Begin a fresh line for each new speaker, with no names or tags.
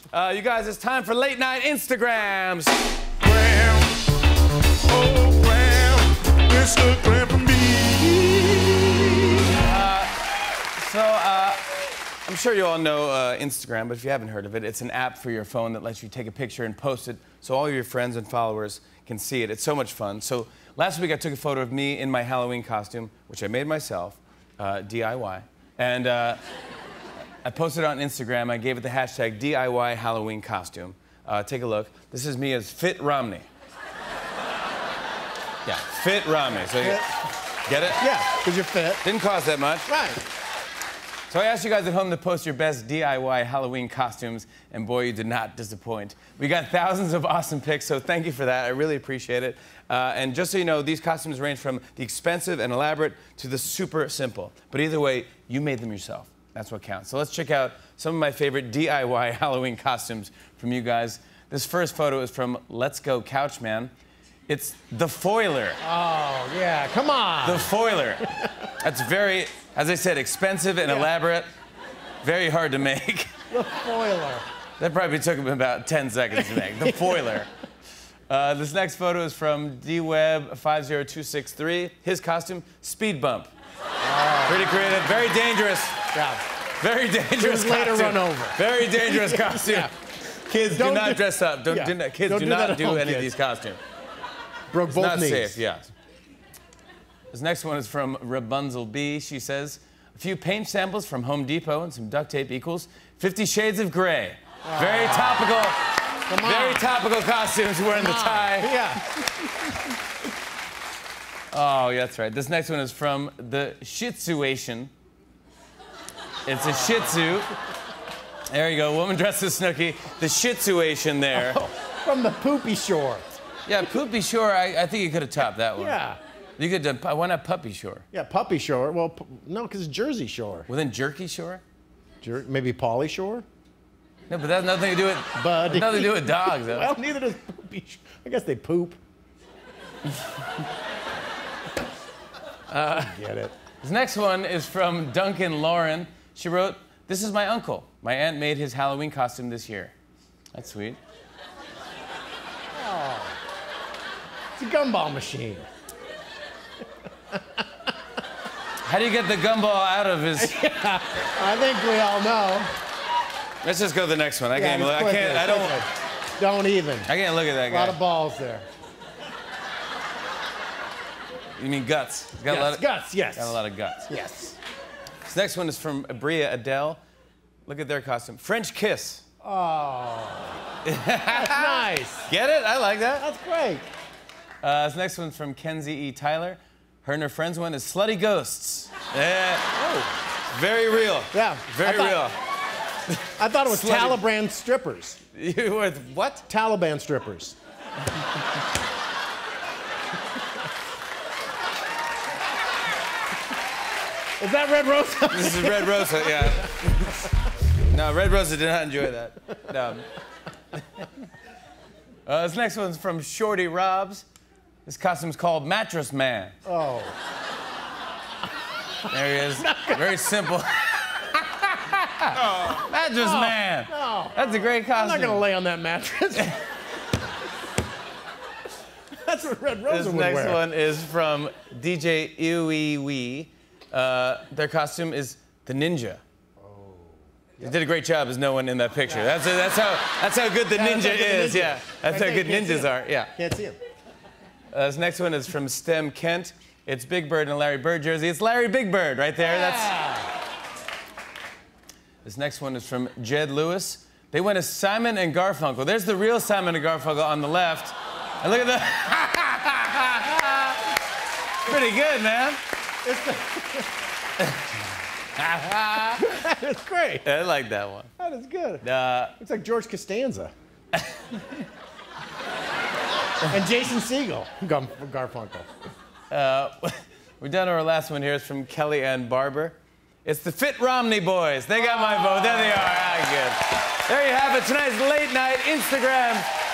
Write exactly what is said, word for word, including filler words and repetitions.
Uh, you guys, it's time for late night Instagrams.
Gram, oh gram, Instagram for me.
Uh, so, uh, I'm sure you all know uh, Instagram, but if you haven't heard of it, it's an app for your phone that lets you take a picture and post it so all of your friends and followers can see it. It's so much fun. So last week I took a photo of me in my Halloween costume, which I made myself, uh, D I Y, and uh, I posted it on Instagram. I gave it the hashtag D I Y Halloween costume. Uh, take a look. This is me as Fit Romney. Yeah, Fit Romney. So you get it?
Yeah, because you're fit.
Didn't cost that much.
Right.
So I asked you guys at home to post your best D I Y Halloween costumes, and boy, you did not disappoint. We got thousands of awesome pics, so thank you for that. I really appreciate it. Uh, and just so you know, these costumes range from the expensive and elaborate to the super simple. But either way, you made them yourself. That's what counts. So let's check out some of my favorite D I Y Halloween costumes from you guys. This first photo is from Let's Go Couchman. It's the foiler.
Oh, yeah, come on.
The foiler. That's very, as I said, expensive and
yeah.
elaborate. Very hard to make.
The foiler.
That probably took him about ten seconds to make. The foiler. Uh, this next photo is from D Web five zero two six three. His costume, speed bump. Oh. Pretty creative, very dangerous.
Yeah.
Very dangerous
costume. Later run over.
Very dangerous costume. Yeah. Kids,
don't
do not
do,
dress up. Don't,
yeah.
do not, kids,
don't
do,
do
not do
home,
any
kids.
of these costumes.
Broke
It's
both
not
knees.
safe, yeah. This next one is from Rapunzel B. She says, a few paint samples from Home Depot and some duct tape equals fifty shades of gray. Oh. Very topical.
Come on.
Very topical costumes wearing
Come
the
on.
tie.
Yeah.
Oh, yeah, that's right. This next one is from the Shih Tzuation. It's a Shih Tzu. There you go, woman dressed as Snooki. The Shih Tzuation there.
Oh, from the Poopy Shore.
Yeah, Poopy Shore, I, I think you could have topped that one.
Yeah.
You could have, why not Puppy Shore?
Yeah, Puppy Shore. Well, p no, because it's Jersey Shore.
Well, then Jerky Shore?
Jer maybe Polly Shore?
No, but that has nothing to do with,
Buddy.
nothing to do with dogs, though.
Well, neither does Poopy Shore. I guess they poop. uh, Get it.
This next one is from Duncan Lauren. She wrote, this is my uncle. My aunt made his Halloween costume this year. That's sweet.
Oh. It's a gumball machine.
How do you get the gumball out of his...
Yeah, I think we all know.
Let's just go to the next one. I
Yeah,
can't look. I can't, I don't...
Don't even.
I can't look at that guy.
A lot of balls there.
You mean guts? He's got
Yes,
a lot of,
guts, yes.
Got a lot of guts.
Yes.
This next one is from Bria Adele. Look at their costume. French kiss.
Oh. That's nice.
Get it? I like that.
That's great.
Uh, this next one's from Kenzie E. Tyler. Her and her friends one is Slutty Ghosts. Yeah.
Oh.
Very real.
Yeah.
Very
I
real.
thought, I thought it was
Slutty.
Taliban strippers.
You were what?
Taliban strippers. Is that Red Rosa?
This is Red Rosa, yeah. No, Red Rosa did not enjoy that. No. Uh, this next one's from Shorty Robs. This costume's called Mattress Man.
Oh.
There he is. Very simple. Oh. Mattress
Oh,
Man.
no.
That's a great costume.
I'm not gonna lay on that mattress. That's what Red Rosa
This
would
next
wear.
one is from D J Iwi Wee. Uh, their costume is the Ninja. Oh. They did a great job as no one in that picture.
Yeah.
That's, that's how that's how good the
Yeah,
ninja
that's how good the
is.
ninja.
Yeah, that's
Right
how good
there, you can't
ninjas
see
are.
him.
Yeah.
Can't see him.
Uh, this next one is from Stem Kent. It's Big Bird in a Larry Bird jersey. It's Larry Big Bird right there.
Yeah.
That's. This next one is from Jed Lewis. They went as Simon and Garfunkel. There's the real Simon and Garfunkel on the left. And look at that. Pretty good, man.
That is great.
I like that one.
That is good.
Uh,
Looks like George Costanza. And Jason Segel, Gar Garfunkel.
uh, we're down to our last one here. It's from Kelly Ann Barber. It's the Fit Romney boys. They got my vote. There they are. Ah, good. There you have it. Tonight's late night Instagram